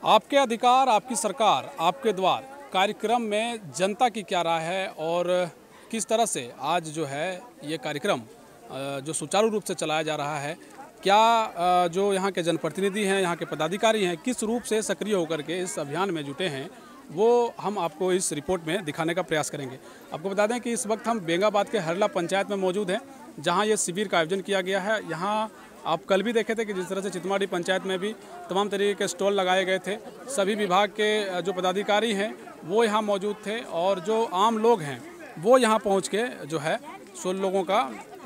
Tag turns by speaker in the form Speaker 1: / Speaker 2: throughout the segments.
Speaker 1: आपके अधिकार आपकी सरकार आपके द्वार कार्यक्रम में जनता की क्या राय है और किस तरह से आज जो है ये कार्यक्रम जो सुचारू रूप से चलाया जा रहा है, क्या जो यहाँ के जनप्रतिनिधि हैं, यहाँ के पदाधिकारी हैं, किस रूप से सक्रिय होकर के इस अभियान में जुटे हैं, वो हम आपको इस रिपोर्ट में दिखाने का प्रयास करेंगे। आपको बता दें कि इस वक्त हम बेंगाबाद के हरला पंचायत में मौजूद हैं, जहाँ ये शिविर का आयोजन किया गया है। यहाँ आप कल भी देखे थे कि जिस तरह से चितमाड़ी पंचायत में भी तमाम तरीके के स्टॉल लगाए गए थे। सभी विभाग के जो पदाधिकारी हैं वो यहाँ मौजूद थे और जो आम लोग हैं वो यहाँ पहुँच के जो है सो लोगों का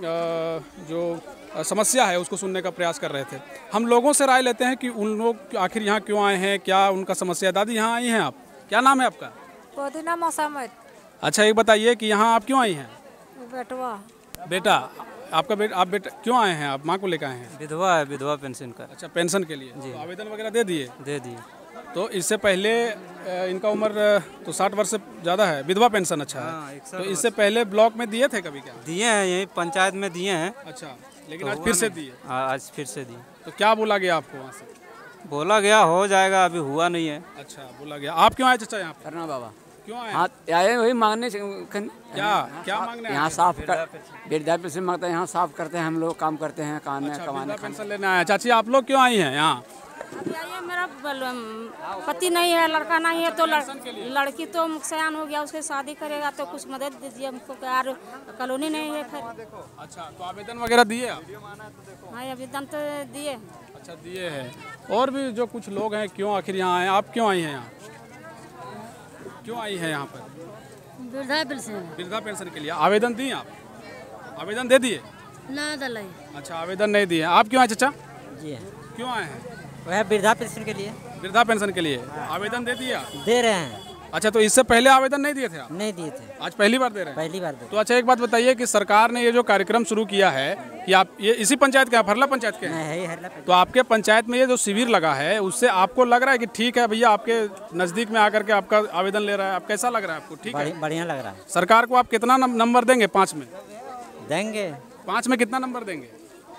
Speaker 1: जो समस्या है उसको सुनने का प्रयास कर रहे थे। हम लोगों से राय लेते हैं कि उन लोग आखिर यहाँ क्यों आए हैं, क्या उनका समस्या। दादी यहाँ आई हैं आप, क्या नाम है आपका?
Speaker 2: पुदीना मौसम।
Speaker 1: अच्छा, एक बताइए कि यहाँ आप क्यों आई हैं?
Speaker 2: बेटवा।
Speaker 1: बेटा आपका आप बेटा क्यों आए हैं? आप माँ को लेकर आए हैं?
Speaker 3: विधवा है, विधवा पेंशन का।
Speaker 1: अच्छा, पेंशन के लिए जी। तो आवेदन वगैरह दे दिए?
Speaker 3: दे दिए।
Speaker 1: तो इससे पहले इनका उम्र तो 60 वर्ष से ज़्यादा है, विधवा पेंशन। अच्छा है। तो इससे पहले ब्लॉक में दिए थे कभी? क्या
Speaker 3: दिए हैं, यही पंचायत में दिए हैं।
Speaker 1: अच्छा, लेकिन आज फिर से दिए?
Speaker 3: आज फिर से दिए।
Speaker 1: तो क्या बोला गया आपको वहाँ से?
Speaker 3: बोला गया हो जाएगा, अभी हुआ नहीं है।
Speaker 1: अच्छा, बोला गया। आप क्यों आए चाचा यहाँ?
Speaker 4: करना बाबा
Speaker 1: क्यों आए?
Speaker 4: हाँ, आए वही मांगने से।
Speaker 1: क्या मांगने?
Speaker 4: यहाँ साफ कर वृद्धा पेंशन मांगते हैं, यहाँ साफ करते हैं, हम लोग काम करते हैं, कमाने
Speaker 1: पेंशन लेने आए। चाची आप लोग क्यों आई हैं यहाँ?
Speaker 2: मेरा पति नहीं है, लड़का नहीं है, तो लड़की तो सयान हो गया, उसके शादी करेगा तो कुछ मदद दीजिए हमको, यार कॉलोनी नहीं है फिर।
Speaker 1: अच्छा, तो आवेदन वगैरह दिए आप?
Speaker 2: हाँ, आवेदन तो दिए।
Speaker 1: अच्छा, दिए हैं। और भी जो कुछ लोग हैं क्यों आखिर यहाँ आए? आप क्यों आई हैं यहाँ? क्यों आई हैं यहाँ पर?
Speaker 2: वृद्धा पेंशन।
Speaker 1: वृद्धा पेंशन के लिए आवेदन दिए आप? आवेदन दे दिए?
Speaker 2: ना दलाई।
Speaker 1: अच्छा, आवेदन नहीं दिए। आप क्यों आए चाचा?
Speaker 5: जी,
Speaker 1: क्यों आए हैं?
Speaker 5: वह वृद्धा पेंशन के लिए।
Speaker 1: वृद्धा पेंशन के लिए आवेदन दे दिया?
Speaker 5: दे रहे हैं।
Speaker 1: अच्छा, तो इससे पहले आवेदन नहीं दिए थे आप?
Speaker 5: नहीं दिए थे,
Speaker 1: आज पहली बार दे रहे हैं?
Speaker 5: पहली बार दे।
Speaker 1: तो अच्छा, एक बात बताइए कि सरकार ने ये जो कार्यक्रम शुरू किया है कि आप ये इसी पंचायत के, हरला पंचायत के हैं? तो आपके पंचायत में ये जो शिविर लगा है उससे आपको लग रहा है कि ठीक है भैया, आपके नजदीक में आकर के आपका आवेदन ले रहा है, आप कैसा लग रहा है आपको? ठीक है,
Speaker 5: बढ़िया लग रहा है।
Speaker 1: सरकार को आप कितना नंबर देंगे? 5 में
Speaker 5: देंगे।
Speaker 1: 5 में कितना नंबर देंगे?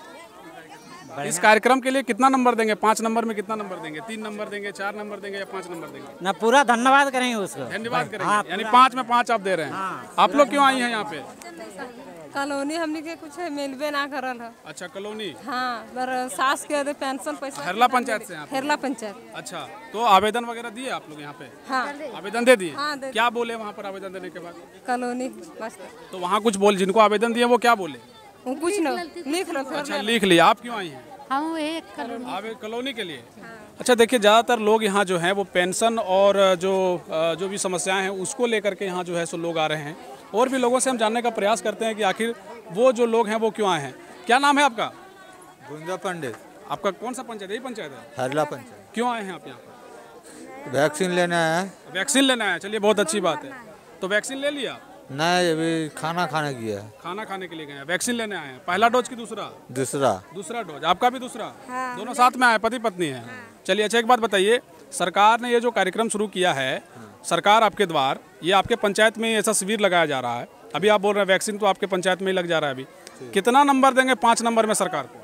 Speaker 1: इस कार्यक्रम के लिए कितना नंबर देंगे? 5 नंबर में कितना नंबर देंगे? 3 नंबर देंगे, 4 नंबर देंगे या 5 नंबर देंगे?
Speaker 5: ना, पूरा धन्यवाद करेंगे उसको।
Speaker 1: धन्यवाद करेंगे। यानी 5 में 5 आप दे रहे हैं। आप लोग क्यों आई हैं यहाँ पे?
Speaker 6: कॉलोनी हमने के कुछ मिलबे ना करल है।
Speaker 1: अच्छा, कॉलोनी।
Speaker 6: हाँ, पर सास के पेंशन पैसा।
Speaker 1: हरला पंचायत से?
Speaker 6: हरला पंचायत।
Speaker 1: अच्छा, तो आवेदन वगैरह दिए आप लोग यहाँ पे?
Speaker 6: हाँ,
Speaker 1: आवेदन दे दिए?
Speaker 6: हाँ,
Speaker 1: क्या बोले वहाँ पर आवेदन देने के बाद?
Speaker 6: कॉलोनी बस।
Speaker 1: तो वहाँ कुछ बोल, जिनको आवेदन दिए वो क्या बोले?
Speaker 6: वो कुछ न लिख लो।
Speaker 1: अच्छा, लिख लिया। आप क्यों आई हैं?
Speaker 2: हम एक
Speaker 1: कॉलोनी के लिए। अच्छा, देखिए ज़्यादातर लोग यहाँ जो हैं वो पेंशन और जो भी समस्याएं हैं उसको लेकर के यहाँ जो है सो लोग आ रहे हैं। और भी लोगों से हम जानने का प्रयास करते हैं कि आखिर वो जो लोग हैं वो क्यों आए हैं। क्या नाम है आपका?
Speaker 7: गुंजा पंडित।
Speaker 1: आपका कौन सा पंचायत? यही पंचायत है,
Speaker 7: हरला पंचायत।
Speaker 1: क्यों आए हैं आप यहाँ पर?
Speaker 7: वैक्सीन लेने आए हैं।
Speaker 1: वैक्सीन लेना है, चलिए बहुत अच्छी बात है। तो वैक्सीन ले लिया?
Speaker 7: नहीं, अभी खाना खाने की है।
Speaker 1: खाना खाने के लिए गए हैं, वैक्सीन लेने आए हैं। पहला डोज की दूसरा? दूसरा डोज। आपका भी दूसरा?
Speaker 6: हाँ,
Speaker 1: दोनों साथ में आए, पति पत्नी है। चलिए, अच्छा एक बात बताइए, सरकार ने ये जो कार्यक्रम शुरू किया है, सरकार आपके द्वार, ये आपके पंचायत में ऐसा शिविर लगाया जा रहा है। अभी आप बोल रहे हैं वैक्सीन तो आपके पंचायत में ही लग जा रहा है। अभी कितना नंबर देंगे 5 नंबर में सरकार को?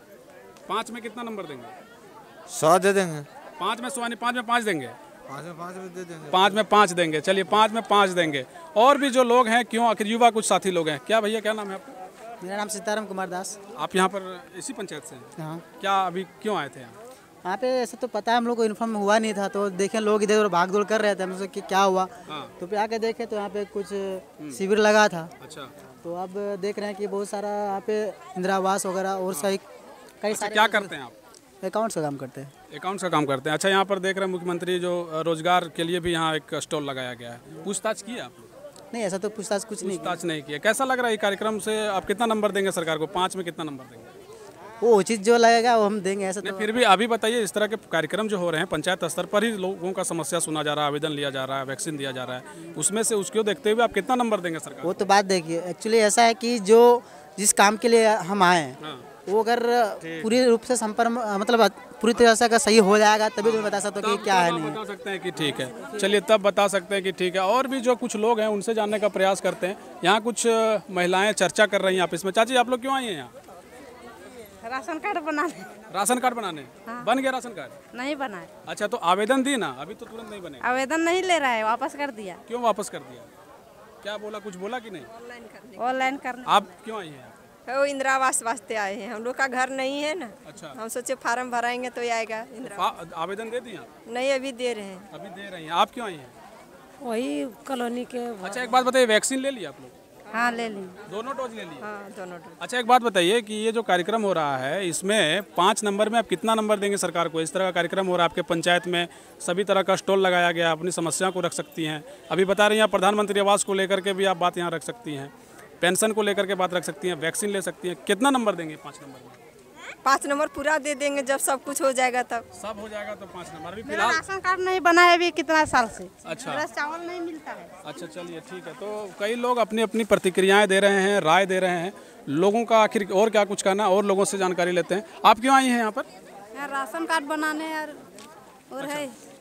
Speaker 1: 5 में कितना नंबर देंगे?
Speaker 7: 100 दे देंगे।
Speaker 1: 5 में 100 यानी 5 में 5 देंगे?
Speaker 7: 5 में 5 दे देंगे।
Speaker 1: 5 में 5 देंगे। चलिए, 5 में 5 देंगे। और भी जो लोग हैं क्यों आखिर, युवा कुछ साथी लोग हैं। क्या भैया, क्या नाम है आपका?
Speaker 5: मेरा नाम सीताराम कुमार दास।
Speaker 1: आप यहाँ पर इसी पंचायत से हैं?
Speaker 5: हाँ।
Speaker 1: क्या अभी क्यों आए थे यहाँ?
Speaker 5: यहाँ पे ऐसा तो पता है, हम लोग को इन्फॉर्म हुआ नहीं था, तो देखें लोग इधर उधर भाग दौड़ कर रहे थे, हम सोचे कि क्या हुआ।
Speaker 1: हाँ।
Speaker 5: तो फिर आके देखे तो यहाँ पे कुछ शिविर लगा था।
Speaker 1: अच्छा,
Speaker 5: तो अब देख रहे हैं कि बहुत सारा यहाँ पे इंदिरा आवास वगैरह और सही कई सारे।
Speaker 1: क्या करते हैं आप?
Speaker 5: अकाउंट्स का काम करते हैं।
Speaker 1: अकाउंट्स का काम करते हैं। अच्छा, यहाँ पर देख रहे हैं मुख्यमंत्री जो रोजगार के लिए भी यहाँ एक स्टॉल लगाया गया है। पूछताछ की आप?
Speaker 5: नहीं, ऐसा तो पूछताछ कुछ नहीं।
Speaker 1: पूछताछ नहीं किया। कैसा लग रहा है ये कार्यक्रम से? आप कितना नंबर देंगे सरकार को? 5 में कितना नंबर देंगे?
Speaker 5: वो उचित जो लगेगा वो हम देंगे। ऐसा तो
Speaker 1: फिर भी अभी बताइए, इस तरह के कार्यक्रम जो हो रहे हैं पंचायत स्तर पर ही लोगों का समस्या सुना जा रहा है, आवेदन लिया जा रहा है, वैक्सीन दिया जा रहा है, उसमें से उसको देखते हुए आप कितना नंबर देंगे सरकार?
Speaker 5: वो तो बात देखिए, एक्चुअली ऐसा है कि जो जिस काम के लिए हम आए हैं वो अगर पूरी रूप से संपर्क मतलब पूरी तरह से अगर सही हो जाएगा तभी तो बता सकते हो कि क्या है। नहीं
Speaker 1: बता सकते हैं कि ठीक है। चलिए, तब बता सकते हैं कि ठीक है। और भी जो कुछ लोग हैं उनसे जानने का प्रयास करते हैं। यहाँ कुछ महिलाएं चर्चा कर रही हैं आपस में। चाची, आप लोग क्यों आई हैं यहाँ?
Speaker 6: राशन कार्ड बनाने
Speaker 1: राशन कार्ड बनाने बन गया राशन कार्ड?
Speaker 6: नहीं बनाए।
Speaker 1: अच्छा, तो आवेदन दी ना, अभी तो तुरंत नहीं बनेगा।
Speaker 6: आवेदन नहीं ले रहा है, वापस कर दिया।
Speaker 1: क्यों वापस कर दिया? क्या बोला, कुछ बोला कि नहीं?
Speaker 6: ऑनलाइन करने।
Speaker 1: आप क्यों आई हैं?
Speaker 8: वो इंदिरा आवास वास्ते आए हैं, हम लोग का घर नहीं है ना।
Speaker 1: अच्छा,
Speaker 8: हम सोचे फार्म भराएंगे तो आएगा इंदिरा।
Speaker 1: आवेदन दे दिया?
Speaker 8: नहीं, अभी दे रहे हैं।
Speaker 1: अभी दे रही हैं। आप क्यों आई हैं?
Speaker 6: वही कॉलोनी के।
Speaker 1: अच्छा, एक बात बताइए, वैक्सीन ले लिया आप लोग?
Speaker 6: हाँ, ले ली।
Speaker 1: दोनों डोज ले लिए?
Speaker 8: हाँ, दोनों डोज।
Speaker 1: अच्छा, एक बात बताइए कि ये जो कार्यक्रम हो रहा है, इसमें 5 नंबर में आप कितना नंबर देंगे सरकार को? इस तरह का कार्यक्रम हो रहा है आपके पंचायत में, सभी तरह का स्टॉल लगाया गया, अपनी समस्या को रख सकती हैं। अभी बता रही हैं प्रधानमंत्री आवास को लेकर के भी आप बात यहाँ रख सकती हैं, पेंशन को लेकर के बात रख सकती हैं, वैक्सीन ले सकती हैं। कितना नंबर देंगे 5 नंबर में?
Speaker 8: 5 नंबर पूरा दे देंगे, जब सब कुछ हो जाएगा तब।
Speaker 1: सब हो जाएगा तो 5 नंबर। अभी
Speaker 6: मेरा
Speaker 1: फिलहाल
Speaker 6: राशन कार्ड नहीं बना है अभी कितना साल से।
Speaker 1: अच्छा,
Speaker 6: मेरा चावल नहीं मिलता है।
Speaker 1: अच्छा, चलिए ठीक है। तो कई लोग अपनी अपनी प्रतिक्रियाएं दे रहे हैं, राय दे रहे हैं। लोगों का आखिर और क्या कुछ कहना, और लोगों से जानकारी लेते हैं। आप क्यों आई हैं यहाँ पर?
Speaker 6: राशन कार्ड बनाने और है।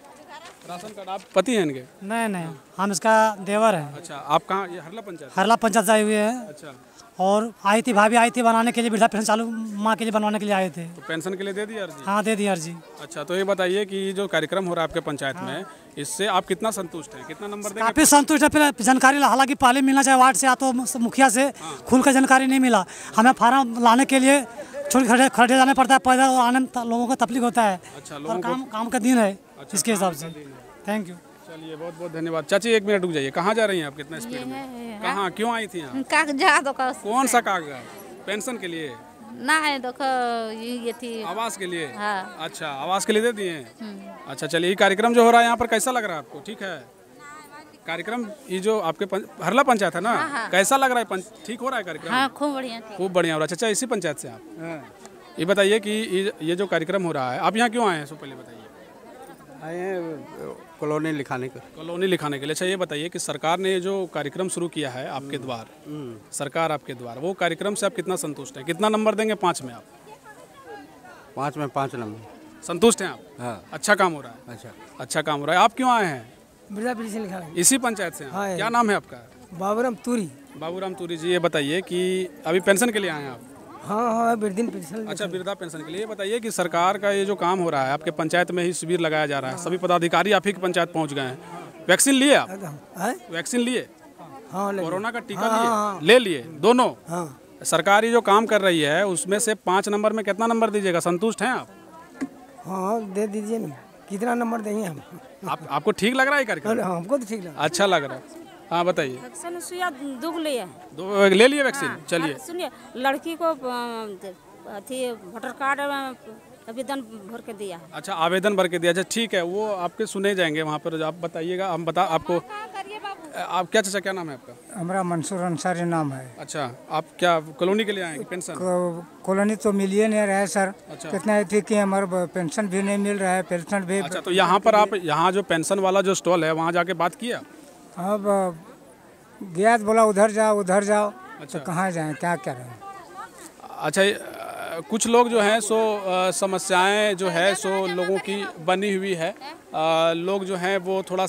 Speaker 1: राशन कार्ड, आप पति हैं इनके?
Speaker 9: नहीं, हम इसका देवर हैं।
Speaker 1: अच्छा, आप कहाँ? ये हरला पंचायत?
Speaker 9: हरला पंचायत आए हुए हैं।
Speaker 1: अच्छा,
Speaker 9: और आई थी भाभी, आई थी बनाने के लिए, वृद्धा पेंशन चालू माँ के लिए बनवाने के लिए आए थे।
Speaker 1: तो पेंशन के लिए दे दी अर्जी?
Speaker 9: हाँ, दे दी अर्जी।
Speaker 1: अच्छा, तो ये बताइए कि जो कार्यक्रम हो रहा है आपके पंचायत में, इससे आप कितना संतुष्ट हैं? कितना नंबर देंगे?
Speaker 9: काफ़ी संतुष्ट है। फिर जानकारी, हालांकि पहले मिलना चाहिए वार्ड से या तो मुखिया से, खुल कर जानकारी नहीं मिला। हमें फार्म लाने के लिए खड़े जाने पड़ता है, पैदल आने में लोगों को तकलीफ होता है।
Speaker 1: अच्छा,
Speaker 9: और काम का दिन है इसके हिसाब से। Thank you.
Speaker 1: चलिए, बहुत बहुत धन्यवाद। चाची, 1 मिनट रुक जाइए। कहाँ जा रही हैं आप? कितना स्पीड में? कहाँ, क्यों आई थी यहाँ?
Speaker 6: कागजात।
Speaker 1: कौन सा कागज? पेंशन के लिए?
Speaker 6: ना है, देखो ये थी
Speaker 1: आवास के लिए?
Speaker 6: हाँ।
Speaker 1: अच्छा, आवास के लिए दे दिए हैं। अच्छा, चलिए, ये कार्यक्रम जो हो रहा है यहाँ पर कैसा लग रहा है आपको? ठीक है कार्यक्रम? ये जो आपके हरला पंचायत है ना, कैसा लग रहा है? ठीक हो रहा है कार्यक्रम?
Speaker 6: हाँ, खूब बढ़िया,
Speaker 1: खूब बढ़िया हो रहा है। अच्छा, इसी पंचायत से आप? ये बताइए कि ये जो कार्यक्रम हो रहा है, आप यहाँ क्यों आए हैं? सो पहले बताइए।
Speaker 10: आए हैं कॉलोनी लिखाने का।
Speaker 1: कॉलोनी लिखाने के लिए। अच्छा, ये बताइए कि सरकार ने जो कार्यक्रम शुरू किया है आपके द्वार, सरकार आपके द्वार, वो कार्यक्रम से आप कितना संतुष्ट हैं? कितना नंबर देंगे 5 में आप?
Speaker 10: 5 में 5 नंबर।
Speaker 1: संतुष्ट हैं आप?
Speaker 10: हाँ।
Speaker 1: अच्छा काम हो रहा है? अच्छा काम हो रहा है। आप क्यों आए हैं?
Speaker 9: वृद्धा पेंशन लिखाने।
Speaker 1: इसी पंचायत से? क्या नाम है आपका?
Speaker 9: बाबूराम तूरी।
Speaker 1: बाबूराम तूरी जी, ये बताइए कि अभी पेंशन के लिए आए हैं आप?
Speaker 9: हाँ, वृद्धा पेंशन।
Speaker 1: अच्छा, वृद्धा पेंशन के लिए। ये बताइए कि सरकार का ये जो काम हो रहा है, आपके पंचायत में ही शिविर लगाया जा रहा है, सभी पदाधिकारी आप ही की पंचायत पहुंच गए हैं। वैक्सीन लिए आप? वैक्सीन लिए?
Speaker 9: हाँ,
Speaker 1: कोरोना का टीका लिए? ले लिए दोनों? सरकार जो काम कर रही है उसमें से 5 नंबर में कितना नंबर दीजिएगा? संतुष्ट हैं आप?
Speaker 9: हाँ, दे दीजिए ना। कितना नंबर देंगे हम?
Speaker 1: आपको ठीक लग रहा है कार्यक्रम?
Speaker 9: हमको तो ठीक लगा।
Speaker 1: अच्छा लग रहा है। हाँ, बताइए।
Speaker 2: वैक्सीन सुइया 2 लिए हैं।
Speaker 1: 2 ले लिए वैक्सीन? चलिए,
Speaker 2: सुनिए, लड़की को अथी वोटर कार्ड आवेदन भर के दिया है।
Speaker 1: अच्छा, आवेदन भर के दिया। अच्छा, ठीक है, वो आपके सुने जाएंगे वहाँ पर। आप बताइएगा, हम बता आपको। आप क्या चाचा, क्या नाम है आपका?
Speaker 9: हमारा मंसूर अंसारी नाम है।
Speaker 1: अच्छा, आप क्या कॉलोनी के लिए आए? पेंशन
Speaker 9: कॉलोनी तो मिल ही नहीं रहा है सर।
Speaker 1: अच्छा,
Speaker 9: कितना थी कि हमारा पेंशन भी नहीं मिल रहा है, पेंशन भी।
Speaker 1: अच्छा, तो यहाँ पर आप, यहाँ जो पेंशन वाला जो स्टॉल है, वहाँ जाके बात किया?
Speaker 9: अब गया तो बोला उधर जाओ उधर जाओ।
Speaker 1: अच्छा,
Speaker 9: तो कहाँ जाएं, क्या करें?
Speaker 1: अच्छा, कुछ लोग जो हैं सो समस्याएं जो है सो लोगों की बनी हुई है। लोग जो हैं वो थोड़ा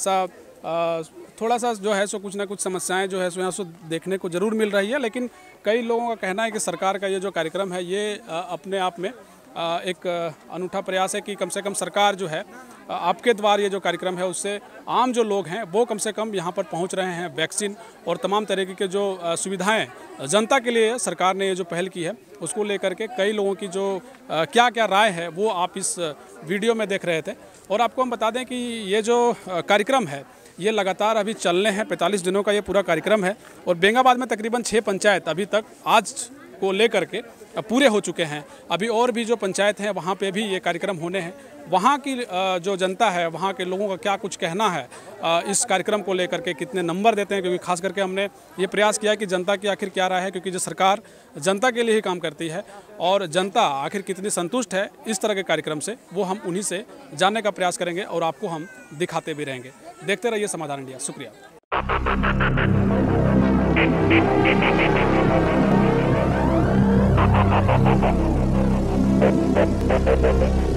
Speaker 1: सा जो है सो कुछ ना कुछ समस्याएं जो है सो यहाँ सो देखने को ज़रूर मिल रही है। लेकिन कई लोगों का कहना है कि सरकार का ये जो कार्यक्रम है, ये अपने आप में एक अनूठा प्रयास है कि कम से कम सरकार जो है आपके द्वार ये जो कार्यक्रम है उससे आम जो लोग हैं वो कम से कम यहाँ पर पहुँच रहे हैं। वैक्सीन और तमाम तरीके के जो सुविधाएं जनता के लिए सरकार ने ये जो पहल की है उसको लेकर के कई लोगों की जो क्या क्या राय है वो आप इस वीडियो में देख रहे थे। और आपको हम बता दें कि ये जो कार्यक्रम है ये लगातार अभी चलने हैं। 45 दिनों का ये पूरा कार्यक्रम है और बेंगाबाद में तकरीबन 6 पंचायत अभी तक आज को लेकर के पूरे हो चुके हैं। अभी और भी जो पंचायत हैं वहाँ पे भी ये कार्यक्रम होने हैं। वहाँ की जो जनता है, वहाँ के लोगों का क्या कुछ कहना है इस कार्यक्रम को लेकर के, कितने नंबर देते हैं, क्योंकि खास करके हमने ये प्रयास किया कि जनता की आखिर क्या राय है, क्योंकि जो सरकार जनता के लिए ही काम करती है और जनता आखिर कितनी संतुष्ट है इस तरह के कार्यक्रम से, वो हम उन्हीं से जानने का प्रयास करेंगे और आपको हम दिखाते भी रहेंगे। देखते रहिए समाधान इंडिया। शुक्रिया।